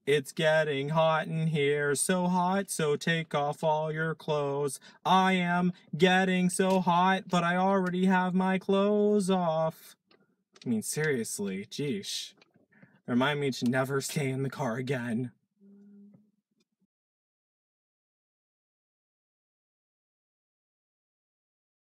It's getting hot in here, so hot, so take off all your clothes. I am getting so hot, but I already have my clothes off. I mean, seriously, geesh. Remind me to never stay in the car again.